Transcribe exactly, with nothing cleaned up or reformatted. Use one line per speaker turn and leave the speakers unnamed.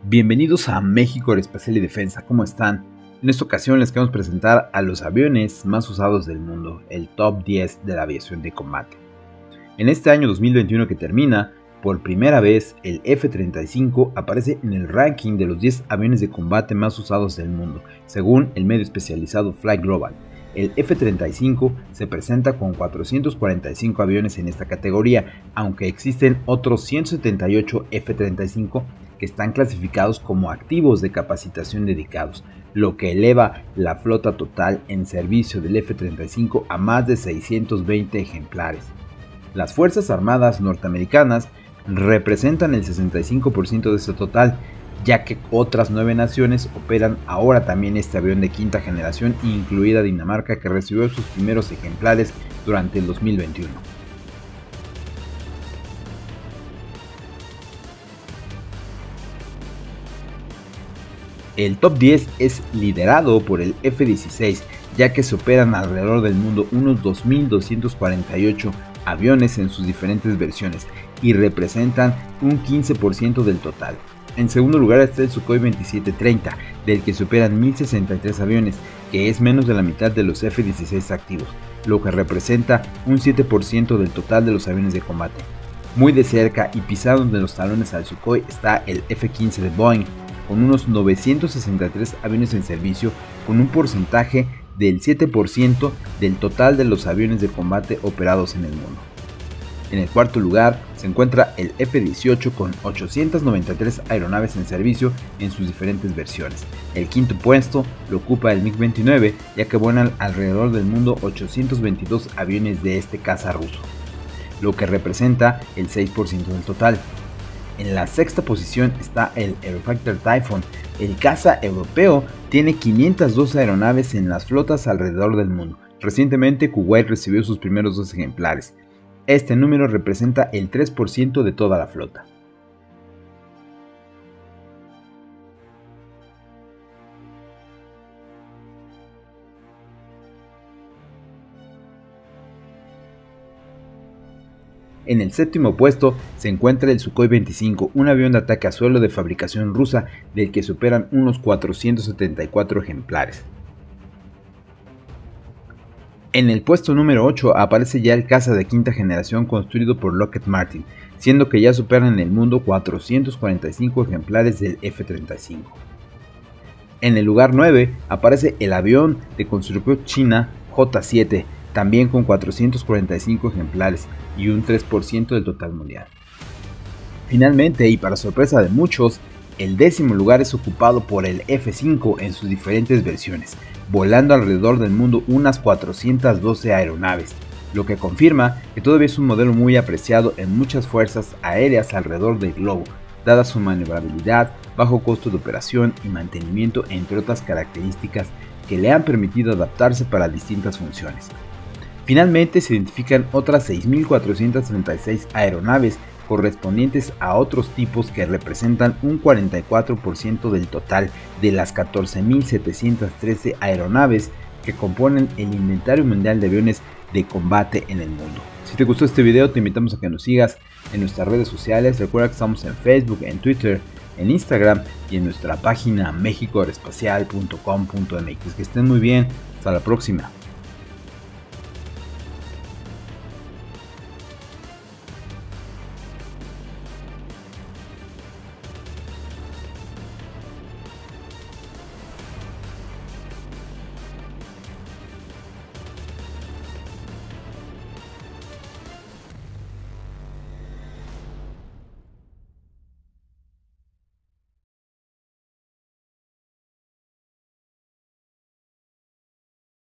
Bienvenidos a México Aeroespacial y Defensa, ¿cómo están? En esta ocasión les queremos presentar a los aviones más usados del mundo, el top diez de la aviación de combate. En este año dos mil veintiuno que termina, por primera vez el F treinta y cinco aparece en el ranking de los diez aviones de combate más usados del mundo, según el medio especializado Flight Global. El F treinta y cinco se presenta con cuatrocientos cuarenta y cinco aviones en esta categoría, aunque existen otros ciento setenta y ocho F treinta y cinco que están clasificados como activos de capacitación dedicados, lo que eleva la flota total en servicio del F treinta y cinco a más de seiscientos veinte ejemplares. Las Fuerzas Armadas norteamericanas representan el sesenta y cinco por ciento de este total, ya que otras nueve naciones operan ahora también este avión de quinta generación, incluida Dinamarca, que recibió sus primeros ejemplares durante el dos mil veintiuno. El top diez es liderado por el F dieciséis, ya que se operan alrededor del mundo unos dos mil doscientos cuarenta y ocho aviones en sus diferentes versiones y representan un quince por ciento del total. En segundo lugar está el Sukhoi veintisiete treinta, del que se operan mil sesenta y tres aviones, que es menos de la mitad de los F dieciséis activos, lo que representa un siete por ciento del total de los aviones de combate. Muy de cerca y pisando de los talones al Sukhoi está el F quince de Boeing, con unos novecientos sesenta y tres aviones en servicio, con un porcentaje del siete por ciento del total de los aviones de combate operados en el mundo. En el cuarto lugar se encuentra el F dieciocho con ochocientas noventa y tres aeronaves en servicio en sus diferentes versiones. El quinto puesto lo ocupa el MiG veintinueve, ya que vuelan alrededor del mundo ochocientos veintidós aviones de este caza ruso, lo que representa el seis por ciento del total. En la sexta posición está el Eurofighter Typhoon. El caza europeo tiene quinientas doce aeronaves en las flotas alrededor del mundo. Recientemente Kuwait recibió sus primeros dos ejemplares. Este número representa el tres por ciento de toda la flota. En el séptimo puesto se encuentra el Sukhoi veinticinco, un avión de ataque a suelo de fabricación rusa del que se operan unos cuatrocientos setenta y cuatro ejemplares. En el puesto número ocho aparece ya el caza de quinta generación construido por Lockheed Martin, siendo que ya superan en el mundo cuatrocientos cuarenta y cinco ejemplares del F treinta y cinco. En el lugar nueve aparece el avión de construcción china J siete, también con cuatrocientos cuarenta y cinco ejemplares y un tres por ciento del total mundial. Finalmente, y para sorpresa de muchos, el décimo lugar es ocupado por el F cinco en sus diferentes versiones, volando alrededor del mundo unas cuatrocientas doce aeronaves, lo que confirma que todavía es un modelo muy apreciado en muchas fuerzas aéreas alrededor del globo, dada su maniobrabilidad, bajo costo de operación y mantenimiento, entre otras características que le han permitido adaptarse para distintas funciones. Finalmente se identifican otras seis mil cuatrocientas treinta y seis aeronaves correspondientes a otros tipos que representan un cuarenta y cuatro por ciento del total de las catorce mil setecientas trece aeronaves que componen el inventario mundial de aviones de combate en el mundo. Si te gustó este video, te invitamos a que nos sigas en nuestras redes sociales. Recuerda que estamos en Facebook, en Twitter, en Instagram y en nuestra página mexico aeroespacial punto com punto m x. Que estén muy bien, hasta la próxima.